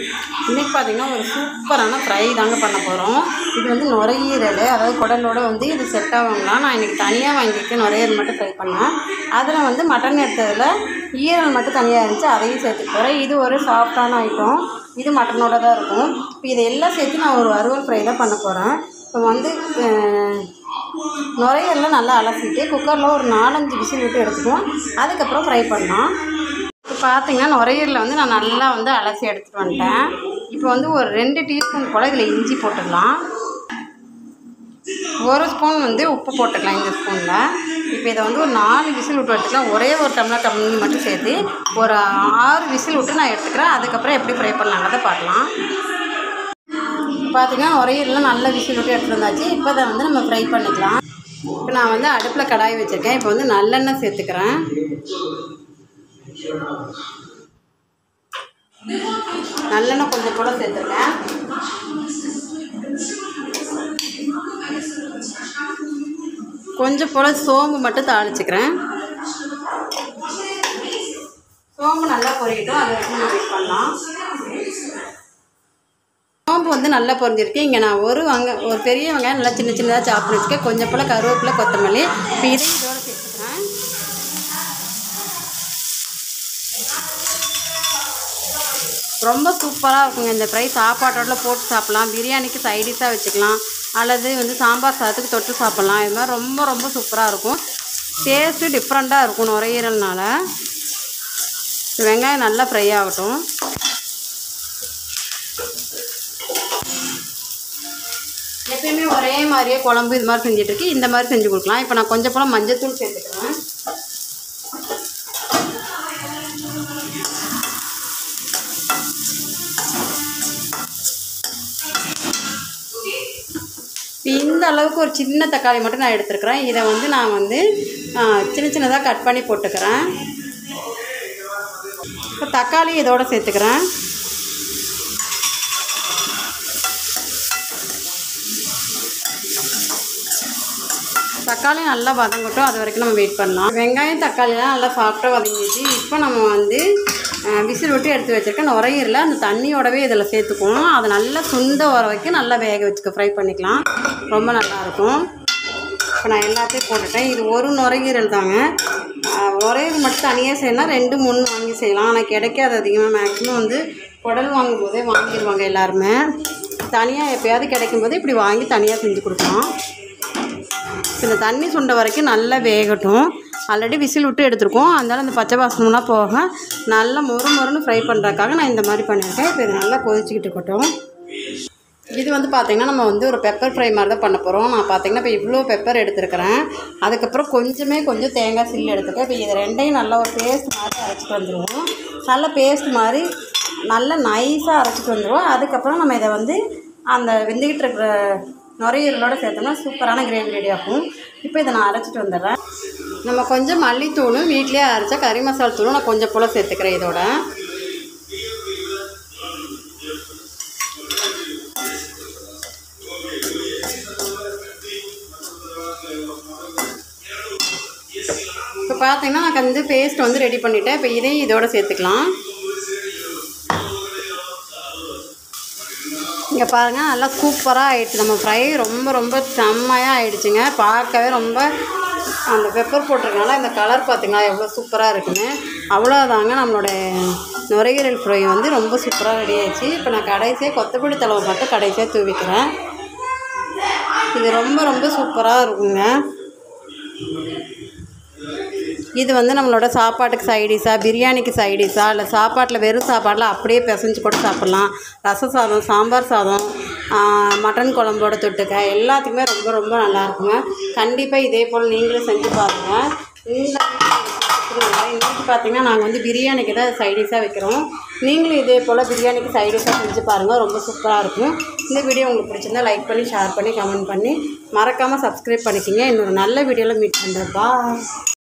இன்றைக்கி பார்த்திங்கன்னா ஒரு சூப்பரான ஃப்ரை தாங்க பண்ண போகிறோம். இது வந்து நுரையீரல், அதாவது குடலோடு வந்து இது செட் ஆகுங்களா. நான் இன்றைக்கி தனியாக வாங்கியிருக்கேன், நுரையீரல் மட்டும் ஃப்ரை பண்ணேன். அதில் வந்து மட்டன் எடுத்ததில் ஈரல் மட்டும் தனியாக இருந்துச்சு, அதையும் சேர்த்துக்க போகிறேன். இது ஒரு சாஃப்டான ஐட்டம், இது மட்டனோட தான் இருக்கும். இப்போ இதையெல்லாம் சேர்த்து நான் ஒரு வறுவல் ஃப்ரை தான் பண்ண போகிறேன். இப்போ வந்து நுரையீரலாம் நல்லா அலசிட்டு குக்கரில் ஒரு 4-5 விசில் விட்டு எடுத்துக்குவோம். அதுக்கப்புறம் ஃப்ரை பண்ணலாம். இப்போ பார்த்திங்கன்னா நுரையீரலில் வந்து நான் நல்லா வந்து அலசி எடுத்துகிட்டு வந்துட்டேன். இப்போ வந்து ஒரு 2 டீஸ்பூன் போல் இதில் இஞ்சி போட்டுடலாம். 1 ஸ்பூன் வந்து உப்பு போட்டுக்கலாம் இந்த ஸ்பூனில். இப்போ இதை வந்து ஒரு 4 விசில் விட்டு எடுத்துக்கலாம். ஒரே ஒரு டம்ளர் தண்ணி மட்டும் சேர்த்து ஒரு 6 விசில் விட்டு நான் எடுத்துக்கிறேன். அதுக்கப்புறம் எப்படி ஃப்ரை பண்ணலாங்கிறத பார்க்கலாம். பார்த்திங்கன்னா நுரையீரலாம் நல்ல விசில் விட்டு எடுத்துகிட்டு வந்தாச்சு. இப்போ அதை வந்து நம்ம ஃப்ரை பண்ணிக்கலாம். இப்போ நான் வந்து அடுப்பில் கடாய் வச்சுருக்கேன். இப்போ வந்து நல்லெண்ணெய் சேர்த்துக்கிறேன். நல்லெண்ணெய் கொஞ்சம் கூட சேர்த்துருக்கேன். கொஞ்சம் போல் சோம்பு மட்டும் தாளிச்சுக்கிறேன். சோம்பு நல்லா பொரிக்கட்டும், அதை வச்சு நம்ம வெயிட் பண்ணலாம். சோம்பு வந்து நல்லா பொரிஞ்சிருக்கு. இங்கே நான் ஒரு பெரிய வெங்காயம் நல்லா சின்ன சின்னதாக சாப் பண்ணி வச்சுருக்கேன். கொஞ்சம் போல் கருவேப்பிலை, கொத்தமல்லி. இப்போ இதையும் இதோட சேர்த்துக்கிறேன். ரொம்ப சூப்பராக இருக்குங்க இந்த ஃப்ரை. சாப்பாட்டோட போட்டு சாப்பிட்லாம், பிரியாணிக்கு சைடிஷாக வச்சுக்கலாம், அல்லது வந்து சாம்பார் சாதத்துக்கு தொட்டு சாப்பிட்லாம். இது மாதிரி ரொம்ப ரொம்ப சூப்பராக இருக்கும். டேஸ்ட்டு டிஃப்ரெண்ட்டாக இருக்கும் நுரையீரல்னால. வெங்காயம் நல்லா ஃப்ரை ஆகட்டும். எப்பயுமே ஒரே மாதிரியே குழம்பு இது மாதிரி செஞ்சிட்ருக்கு, இந்த மாதிரி செஞ்சு கொடுக்கலாம். இப்போ நான் கொஞ்சம் போல் மஞ்சத்தூள் சேர்த்துக்கிறேன். இந்த அளவுக்கு ஒரு சின்ன தக்காளி மட்டும் நான் எடுத்துருக்கிறேன். இதை வந்து நான் வந்து சின்ன சின்னதாக கட் பண்ணி போட்டுக்கிறேன். இப்போ தக்காளி இதோட சேர்த்துக்கிறேன். தக்காளி நல்லா வதங்கட்டும், அது வரைக்கும் நம்ம வெயிட் பண்ணலாம். வெங்காயம் தக்காளிலாம் நல்லா சாஃப்டாக வதங்கிடுச்சு. இப்போ நம்ம வந்து விசில் விட்டு எடுத்து வச்சுருக்கேன் நுரையீரல அந்த தண்ணியோடவே இதில் சேர்த்துக்கணும். அதை நல்லா சுண்ட வர வரைக்கும் நல்லா வேக வச்சுக்க ஃப்ரை பண்ணிக்கலாம், ரொம்ப நல்லாயிருக்கும். இப்போ நான் எல்லாத்தையும் போட்டுட்டேன். இது ஒரு நுரையீரல் தாங்க. நுரையீரல் மட்டும் தனியாக செய்யலாம், 2-3 வாங்கி செய்யலாம். ஆனால் கிடைக்காது அதிகமாக. மேக்ஸிமம் வந்து குடல் வாங்கும்போதே வாங்கிடுவாங்க எல்லாருமே. தனியாக எப்போயாவது கிடைக்கும்போது இப்படி வாங்கி தனியாக செஞ்சு கொடுக்கலாம். இந்த தண்ணி சுண்ட வரைக்கும் நல்லா வேகட்டும். ஆல்ரெடி விசில் விட்டு எடுத்துருக்கோம், அதனால் அந்த பச்சை வாசனம்லாம் போக நல்லா மொறுன்னு ஃப்ரை பண்ணுறதுக்காக நான் இந்த மாதிரி பண்ணியிருக்கேன். இப்போ இது நல்லா கொதிச்சிக்கிட்டு இருக்கட்டும். இது வந்து பார்த்திங்கன்னா நம்ம வந்து ஒரு பெப்பர் ஃப்ரை மாதிரி தான் பண்ண போகிறோம். நான் பார்த்திங்கன்னா இப்போ இவ்வளோ பெப்பர் எடுத்துருக்கிறேன். அதுக்கப்புறம் கொஞ்சம் தேங்காய் சில்லு எடுத்துருக்கேன். இப்போ இது ரெண்டையும் நல்லா ஒரு பேஸ்ட் மாதிரி அரைச்சிட்டு வந்துடுவோம். நல்ல பேஸ்ட் மாதிரி நல்லா நைஸாக அரைச்சிட்டு வந்துடுவோம். அதுக்கப்புறம் நம்ம இதை வந்து அந்த வெந்துக்கிட்டு இருக்கிற நுரையீரலோடு சேர்த்தோம்னா சூப்பரான கிரேவி ரெடி ஆகும். இப்போ இதை நான் அரைச்சிட்டு வந்துடுறேன். நம்ம கொஞ்சம் மல்லித்தூளும் வீட்டிலே அரைச்சா கறி மசாலா தூளும் நான் கொஞ்சம் போல் சேர்த்துக்கிறேன் இதோட. இப்போ பார்த்தீங்கன்னா நான் வந்து பேஸ்ட் வந்து ரெடி பண்ணிவிட்டேன். இப்போ இதையும் இதோட சேர்த்துக்கலாம். இங்கே பாருங்கள் நல்லா சூப்பராக ஆகிடுச்சு நம்ம ஃப்ரை. ரொம்ப செம்மையாக ஆகிடுச்சுங்க. பார்க்கவே ரொம்ப அந்த பெப்பர் போட்டிருக்கனால இந்த கலர் பார்த்திங்களா எவ்வளோ சூப்பராக இருக்குன்னு. அவ்வளோதாங்க நம்மளோட நுரையீரல் ஃப்ரை வந்து ரொம்ப சூப்பராக ரெடி ஆகிடுச்சு. இப்போ நான் கடைசியாக கொத்தமல்லி தழை மட்டும் கடைசியாக தூவிக்கிறேன். இது ரொம்ப சூப்பராக இருக்குங்க. இது வந்து நம்மளோட சாப்பாட்டுக்கு சைடிஷாக, பிரியாணிக்கு சைடிஷாக, இல்லை சாப்பாட்டில் வெறும் சாப்பாட்டில் அப்படியே பிசைஞ்சு கூட சாப்பிட்லாம். ரசம் சாதம், சாம்பார் சாதம், மட்டன் குழம்போட தொட்டுக்க எல்லாத்துக்குமே ரொம்ப நல்லாயிருக்குங்க. கண்டிப்பாக இதே போல் நீங்களும் செஞ்சு பாருங்கள். இன்றைக்கி பார்த்திங்கன்னா நாங்கள் வந்து பிரியாணிக்கு தான் சைடிஷாக வைக்கிறோம். நீங்களும் இதே போல் பிரியாணிக்கு சைடிஷாக செஞ்சு பாருங்கள், ரொம்ப சூப்பராக இருக்கும். இந்த வீடியோ உங்களுக்கு பிடிச்சிருந்தால் லைக் பண்ணி, ஷேர் பண்ணி, கமெண்ட் பண்ணி, மறக்காமல் சப்ஸ்கிரைப் பண்ணிக்கிங்க. இன்னொரு நல்ல வீடியோவில் மீட் பண்ணுறேன். பாய்.